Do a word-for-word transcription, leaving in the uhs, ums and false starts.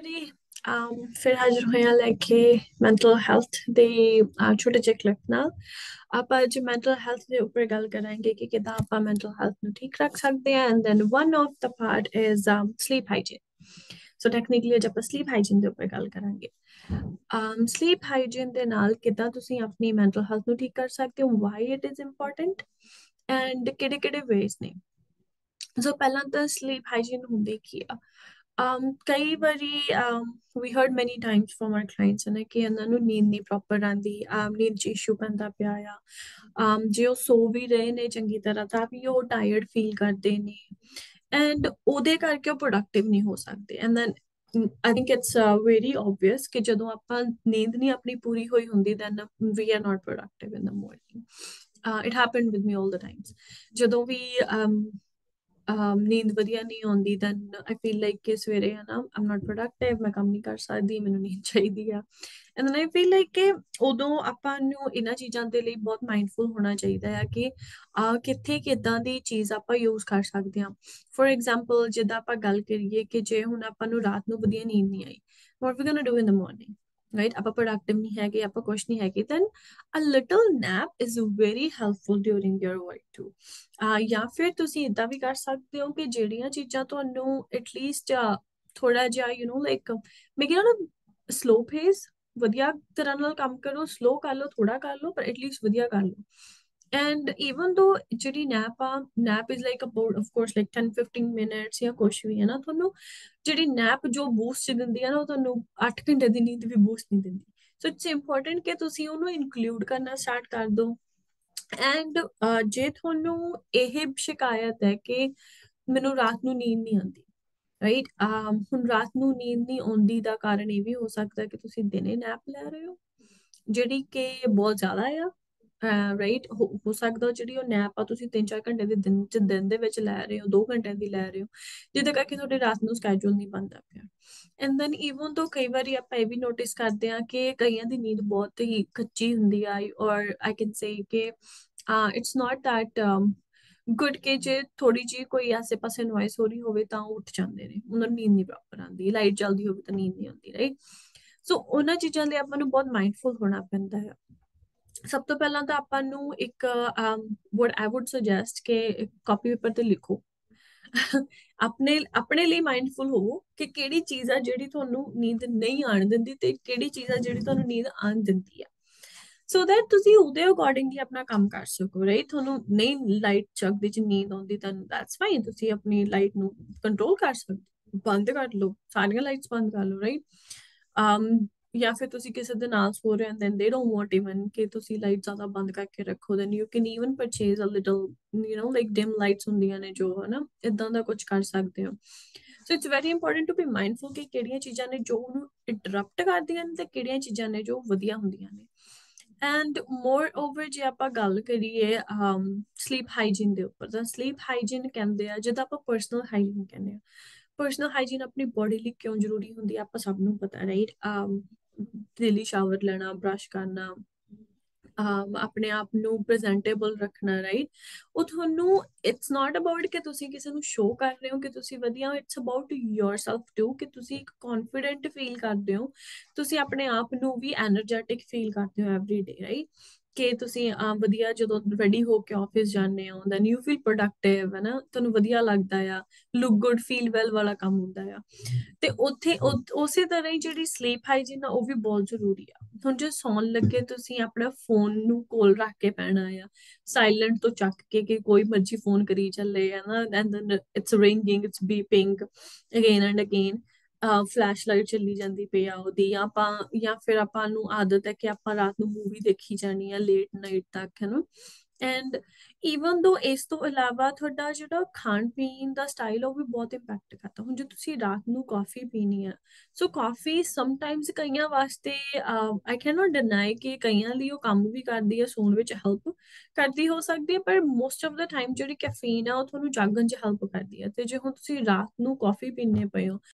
everybody. Um, ਫਿਰ ਹਾਜ਼ਰ ਹੋਏ ਹਾਂ ਲੈ ਕੇ ਮੈਂਟਲ ਹੈਲਥ ਦੇ ਅਹ, ਛੋਟੇ ਜਿਹੇ ਕਲਿੱਪ ਨਾਲ। ਆਪਾਂ ਅੱਜ ਮੈਂਟਲ ਹੈਲਥ ਦੇ ਉੱਪਰ ਗੱਲ ਕਰਾਂਗੇ ਕਿ ਕਿੱਦਾਂ ਆਪਾਂ ਮੈਂਟਲ ਹੈਲਥ ਨੂੰ ਠੀਕ ਰੱਖ ਸਕਦੇ ਹਾਂ। And then one of the part is sleep hygiene. So technically ਅੱਜ ਆਪਾਂ ਸਲੀਪ ਹਾਈਜੀਨ ਦੇ ਉੱਪਰ ਗੱਲ ਕਰਾਂਗੇ। um, ਸਲੀਪ ਹਾਈਜੀਨ ਦੇ ਨਾਲ ਕਿੱਦਾਂ ਤੁਸੀਂ ਆਪਣੀ ਮੈਂਟਲ ਹੈਲਥ ਨੂੰ ਠੀਕ ਕਰ ਸਕਦੇ ਹੋ, why it is important and ਕਿਹੜੇ ਕਿਹੜੇ ਵੇਜ਼ ਨੇ। ਸੋ ਪਹਿਲਾਂ ਤਾਂ ਸਲੀਪ ਹਾਈਜੀਨ ਹੁੰਦੀ ਕੀ ਆ। um, ਕਈ ਵਾਰੀ um, we heard many times from our clients ਨੇ ਕਿ ਇਹਨਾਂ ਨੂੰ ਨੀਂਦ ਨਹੀਂ ਪ੍ਰੋਪਰ ਆਉਂਦੀ, um, ਨੀਂਦ 'ਚ ਇਸ਼ੂ ਪੈਂਦਾ ਪਿਆ ਆ। um, ਜੇ ਉਹ ਸੋ ਵੀ ਰਹੇ ਨੇ ਚੰਗੀ ਤਰ੍ਹਾਂ ਤਾਂ ਵੀ ਉਹ ਟਾਇਰਡ ਫੀਲ ਕਰਦੇ ਨੇ ਐਂਡ ਉਹਦੇ ਕਰਕੇ ਉਹ ਪ੍ਰੋਡਕਟਿਵ ਨਹੀਂ ਹੋ ਸਕਦੇ। And then I think it's very obvious ਕਿ ਜਦੋਂ ਆਪਾਂ ਨੀਂਦ ਨਹੀਂ ਆਪਣੀ ਪੂਰੀ ਹੋਈ ਹੁੰਦੀ then we are not productive in the morning. It happened with me all the times. ਜਦੋਂ ਵੀ um, um, ਨੀਂਦ ਵਧੀਆ ਨਹੀਂ ਆਉਂਦੀ ਦੈਨ ਆਈ ਫੀਲ ਲਾਈਕ ਕਿ ਸਵੇਰੇ ਹੈ ਨਾ ਆਮ ਨਾਟ ਪ੍ਰੋਡਕਟਿਵ, ਮੈਂ ਕੰਮ ਨਹੀਂ ਕਰ ਸਕਦੀ, ਮੈਨੂੰ ਨੀਂਦ ਚਾਹੀਦੀ ਆ। And then I feel like ਕਿ ਉਦੋਂ ਆਪਾਂ ਨੂੰ ਇਹਨਾਂ ਚੀਜ਼ਾਂ ਦੇ ਲਈ ਬਹੁਤ ਮਾਈਂਡਫੁਲ ਹੋਣਾ ਚਾਹੀਦਾ ਆ ਕਿ uh, ਕਿੱਥੇ ਕਿੱਦਾਂ ਦੀ ਚੀਜ਼ ਆਪਾਂ ਯੂਜ਼ ਕਰ ਸਕਦੇ ਹਾਂ। ਫੋਰ ਐਗਜ਼ਾਮਪਲ ਜਿੱਦਾਂ ਆਪਾਂ ਗੱਲ ਕਰੀਏ ਕਿ ਜੇ ਹੁਣ ਆਪਾਂ ਨੂੰ ਰਾਤ ਨੂੰ ਵਧੀਆ ਨੀਂਦ ਨਹੀਂ ਆਈ, what we gonna do in the morning, right? ਆਪਾਂ ਪ੍ਰੋਡਕਟਿਵ ਨਹੀਂ ਹੈਗੇ, ਆਪਾਂ ਕੁਛ ਨਹੀਂ ਹੈਗੇ, then a little nap is very helpful during your work too. ਜਾਂ ਫਿਰ ਤੁਸੀਂ ਇਦਾਂ ਵੀ ਕਰ ਸਕਦੇ ਹੋ ਕਿ ਜਿਹੜੀਆਂ ਚੀਜ਼ਾਂ ਤੁਹਾਨੂੰ ਐਟਲੀਸਟ ਥੋੜਾ ਜਿਹਾ ਯੂ نو ਲਾਈਕ ਮੈਂ ਕਿਹਾ ਨਾ ਸਲੋ ਪੇਸ, ਵਧੀਆ ਤਰ੍ਹਾਂ ਨਾਲ ਕੰਮ ਕਰੋ, ਸਲੋ ਕਰ ਲਓ, ਥੋੜਾ ਕਰ ਲਓ, ਪਰ ਐਟਲੀਸਟ ਵਧੀਆ ਕਰ ਲਓ। ਐਂਡ ਈਵਨ ਦੋ ਜਿਹੜੀ ਨੈਪ ਆ, nap is like about of course like ten fifteen minutes ਜਾਂ ਕੁਛ ਵੀ ਹੈ ਨਾ, ਤੁਹਾਨੂੰ ਜਿਹੜੀ ਨੈਪ ਜੋ ਬੂਸਟ ਦਿੰਦੀ ਹੈ ਨਾ ਉਹ ਤੁਹਾਨੂੰ ਅੱਠ ਘੰਟੇ ਦੀ ਨੀਂਦ ਵੀ ਬੂਸਟ ਨਹੀਂ ਦਿੰਦੀ। ਸੋ ਇਟਸ ਇੰਪੋਰਟੈਂਟ ਕਿ ਤੁਸੀਂ ਉਹਨੂੰ ਇਨਕਲੂਡ ਕਰਨਾ ਸਟਾਰਟ ਕਰ ਦਿਓ। ਐਂਡ ਜੇ ਤੁਹਾਨੂੰ ਇਹ ਸ਼ਿਕਾਇਤ ਹੈ ਕਿ ਮੈਨੂੰ ਰਾਤ ਨੂੰ ਨੀਂਦ ਨਹੀਂ ਆਉਂਦੀ, ਰਾਈਟ? ਹੁਣ ਰਾਤ ਨੂੰ ਨੀਂਦ ਨਹੀਂ ਆਉਂਦੀ ਦਾ ਕਾਰਨ ਇਹ ਵੀ ਹੋ ਸਕਦਾ ਕਿ ਤੁਸੀਂ ਦਿਨੇ ਨੈਪ ਲੈ ਰਹੇ ਹੋ ਜਿਹੜੀ ਕਿ ਬਹੁਤ ਜ਼ਿਆਦਾ ਆ, ਰਾਈਟ? ਹੋ ਸਕਦਾ ਜਿਹੜੀ ਉਹ ਨੈਪ ਆ ਤੁਸੀਂ ਤਿੰਨ ਚਾਰ ਘੰਟੇ ਦੇ ਦਿਨ ਚ ਦਿਨ ਦੇ ਵਿੱਚ ਲੈ ਰਹੇ ਹੋ, ਦੋ ਘੰਟਿਆਂ ਦੀ ਲੈ ਰਹੇ ਹੋ, ਜਿਹਦੇ ਕਰਕੇ ਤੁਹਾਡੇ ਰਾਤ ਨੂੰ ਸਕੈਜੂਲ ਨਹੀਂ ਬਣਦਾ ਪਿਆ। ਐਂਡ ਦੈਨ ਈਵਨ ਤੋਂ ਕਈ ਵਾਰੀ ਆਪਾਂ ਇਹ ਵੀ ਨੋਟਿਸ ਕਰਦੇ ਹਾਂ ਕਿ ਕਈਆਂ ਦੀ ਨੀਂਦ ਬਹੁਤ ਹੀ ਕੱਚੀ ਹੁੰਦੀ ਆ, ਔਰ ਆਈ ਕੈਨ ਸੇ ਕਿ ਇਟਸ ਨਾਟ ਦੈਟ ਗੁੱਡ ਕਿ ਜੇ ਥੋੜੀ ਜਿਹੀ ਕੋਈ ਆਸੇ ਪਾਸੇ ਨੋਇਸ ਹੋ ਰਹੀ ਹੋਵੇ ਤਾਂ ਉਹ ਉੱਠ ਜਾਂਦੇ ਨੇ, ਉਹਨਾਂ ਨੂੰ ਨੀਂਦ ਨਹੀਂ ਪ੍ਰੋਪਰ ਆਉਂਦੀ, ਲਾਈਟ ਜਲਦੀ ਹੋਵੇ ਤਾਂ ਨੀਂਦ ਨਹੀਂ ਆਉਂਦੀ, ਰਾਈਟ? ਸੋ ਉਹਨਾਂ ਚੀਜ਼ਾਂ ਲਈ ਆਪਾਂ ਨੂੰ ਬਹੁਤ ਮਾਈਂਡਫੁਲ ਹੋਣਾ ਪੈਂਦਾ ਹੈ। ਸਭ ਤੋਂ ਪਹਿਲਾਂ ਤਾਂ ਆਪਾਂ ਨੂੰ ਇੱਕ ਵਟ ਆਈ ਵੁੱਡ ਸੁਜੈਸਟ ਕਿ ਕਾਪੀ ਪੇਪਰ ਤੇ ਲਿਖੋ। ਆਪਣੇ ਆਪਣੇ ਲਈ ਮਾਈਂਡਫੁਲ ਹੋਵੋ ਕਿ ਕਿਹੜੀ ਚੀਜ਼ ਆ ਜਿਹੜੀ ਤੁਹਾਨੂੰ ਨੀਂਦ ਨਹੀਂ ਆਣ ਦਿੰਦੀ ਤੇ ਕਿਹੜੀ ਚੀਜ਼ ਆ ਜਿਹੜੀ ਤੁਹਾਨੂੰ ਨੀਂਦ ਆਣ ਦਿੰਦੀ ਆ, ਸੋ ਦੈਟ ਤੁਸੀਂ ਉਹਦੇ ਅਕੋਰਡਿੰਗਲੀ ਆਪਣਾ ਕੰਮ ਕਰ ਸਕੋ, ਰਾਈਟ? ਤੁਹਾਨੂੰ ਨਹੀਂ ਲਾਈਟ ਚੱਕਦੀ ਚ ਨੀਂਦ ਆਉਂਦੀ ਤਾਂ ਦੈਟਸ ਫਾਈਨ, ਤੁਸੀਂ ਆਪਣੀ ਲਾਈਟ ਨੂੰ ਕੰਟਰੋਲ ਕਰ ਸਕਦੇ, ਬੰਦ ਕਰ ਲਓ, ਸਾਰੀਆਂ ਲਾਈਟਸ ਬੰਦ ਕਰ ਲਓ, ਰਾਈਟ? ਜਾਂ ਫਿਰ ਤੁਸੀਂ ਕਿਸੇ ਦੇ ਨਾਲ ਸੋ ਰਹੇ ਹੋ then they don't want even ਕਿ ਤੁਸੀਂ ਲਾਈਟ ਜ਼ਿਆਦਾ ਬੰਦ ਕਰਕੇ ਰੱਖੋ, then you can even purchase a little you know like dim lights ਹੁੰਦੀਆਂ ਨੇ ਜੋ ਹੈ ਨਾ, ਇਦਾਂ ਦਾ ਕੁਝ ਕਰ ਸਕਦੇ ਹੋ। So it's very important to be mindful ਕਿ ਕਿਹੜੀਆਂ ਚੀਜ਼ਾਂ ਨੇ ਜੋ ਉਹਨੂੰ ਇੰਟਰਪਟ ਕਰਦੀਆਂ ਨੇ ਤੇ ਕਿਹੜੀਆਂ ਚੀਜ਼ਾਂ ਨੇ ਜੋ ਵਧੀਆ ਹੁੰਦੀਆਂ ਨੇ। ਐਂਡ ਮੋਰ ਓਵਰ ਜੇ ਆਪਾਂ ਗੱਲ ਕਰੀਏ ਸਲੀਪ ਹਾਈਜੀਨ ਦੇ ਉੱਪਰ, ਤਾਂ ਸਲੀਪ ਹਾਈਜੀਨ ਕਹਿੰਦੇ ਆ ਜਿੱਦਾਂ ਆਪਾਂ ਪਰਸਨਲ ਹਾਈਜੀਨ ਕਹਿੰਦੇ ਆ। ਪਰਸਨਲ ਹਾਈਜੀਨ ਆਪਣੀ ਬੋਡੀ ਲਈ ਕਿਉਂ ਜ਼ਰੂਰੀ ਹੁੰਦੀ ਆ ਆਪਾਂ ਸਭ ਨੂੰ ਪਤਾ, ਰਾਈਟ? ਡੇਲੀ ਸ਼ਾਵਰ ਲੈਣਾ, ਬਰਸ਼ ਕਰਨਾ, um, ਆਪਣੇ ਆਪ ਨੂੰ ਪ੍ਰੈਜ਼ੈਂਟੇਬਲ ਰੱਖਣਾ, ਰਾਈਟ? ਉਹ ਤੁਹਾਨੂੰ ਇਟਸ ਨਾਟ ਅਬਾਊਟ ਕਿ ਤੁਸੀਂ ਕਿਸੇ ਨੂੰ ਸ਼ੋਅ ਕਰ ਰਹੇ ਹੋ ਕਿ ਤੁਸੀਂ ਵਧੀਆ ਹੋ, ਇਟਸ ਅਬਾਊਟ ਯੋਰਸੈਲਫ ਟੂ ਕਿ ਤੁਸੀਂ ਇੱਕ ਕੌਨਫੀਡੈਂਟ ਫੀਲ ਕਰਦੇ ਹੋ, ਤੁਸੀਂ ਆਪਣੇ ਆਪ ਨੂੰ ਵੀ ਐਨਰਜੈਟਿਕ ਫੀਲ ਕਰਦੇ ਹੋ ਐਵਰੀ ਡੇ, ਰਾਈਟ? ਕਿ ਤੁਸੀਂ ਅਹ, ਵਧੀਆ ਜਦੋਂ ਰੈਡੀ ਹੋ ਕੇ ਆਫਿਸ ਜਾਂਦੇ ਹੋ ਦੈਨ ਯੂ ਫੀਲ ਪ੍ਰੋਡਕਟਿਵ, ਹੈ ਨਾ, ਤੁਹਾਨੂੰ ਵਧੀਆ ਲੱਗਦਾ ਆ, ਲੁੱਕ ਗੁੱਡ ਫੀਲ ਵੈਲ ਵਾਲਾ ਕੰਮ ਹੁੰਦਾ ਆ। ਤੇ ਉੱਥੇ ਉ- ਉਸੇ ਤਰ੍ਹਾਂ ਹੀ ਜਿਹੜੀ ਸਲੀਪ ਹਾਈਜੀਨ ਆ ਉਹ ਵੀ ਬਹੁਤ ਜ਼ਰੂਰੀ ਆ। ਹੁਣ ਜੇ ਸੌਣ ਲੱਗੇ ਤੁਸੀਂ ਆਪਣਾ ਫੋਨ ਨੂੰ ਕੋਲ ਰੱਖ ਕੇ ਪੈਣਾ ਆ, ਸਾਇਲੈਂਟ ਤੋਂ ਚੱਕ ਕੇ ਕਿ ਕੋਈ ਮਰਜ਼ੀ ਫੋਨ ਕਰੀ ਚੱਲੇ, ਹੈ ਨਾ, and then it's ringing, it's beeping again and again, flash light ਚੱਲੀ ਜਾਂਦੀ ਪਈ ਆ ਉਹਦੀ, ਜਾਂ ਆਪਾਂ ਜਾਂ ਫਿਰ ਆਪਾਂ ਨੂੰ ਆਦਤ ਹੈ ਕਿ ਆਪਾਂ ਰਾਤ ਨੂੰ ਮੂਵੀ ਦੇਖੀ ਜਾਣੀ ਆ ਲੇਟ ਨਾਈਟ ਤੱਕ, ਹੈ ਨਾ। ਐਂਡ ਈਵਨ ਦੋ ਇਸ ਤੋਂ ਇਲਾਵਾ ਤੁਹਾਡਾ ਜਿਹੜਾ ਖਾਣ ਪੀਣ ਦਾ ਸਟਾਈਲ ਉਹ ਵੀ ਬਹੁਤ ਇੰਪੈਕਟ ਕਰਦਾ। ਹੁਣ ਜੇ ਤੁਸੀਂ ਰਾਤ ਨੂੰ ਕਾਫੀ ਪੀਣੀ ਆ, ਸੋ ਕਾਫੀ ਸਮਟਾਈਮਸ ਕਈਆਂ ਵਾਸਤੇ ਆਈ ਕੈਨ ਨਾਟ ਡਿਨਾਈ ਕਿ ਕਈਆਂ ਲਈ ਉਹ ਕੰਮ ਵੀ ਕਰਦੀ ਹੈ, ਸੌਣ ਵਿੱਚ ਹੈਲਪ ਕਰਦੀ ਹੋ ਸਕਦੀ ਹੈ, ਪਰ ਮੋਸਟ ਆਫ ਦਾ ਟਾਈਮ ਜਿਹੜੀ ਕੈਫੀਨ ਆ ਉਹ ਤੁਹਾਨੂੰ ਜਾਗਣ 'ਚ ਹੈਲਪ ਕਰਦੀ ਹੈ। ਤੇ ਜੇ ਹੁਣ ਤੁਸੀਂ ਰਾਤ ਨੂੰ ਕਾਫੀ ਪੀਂਦੇ ਪਏ ਹੋ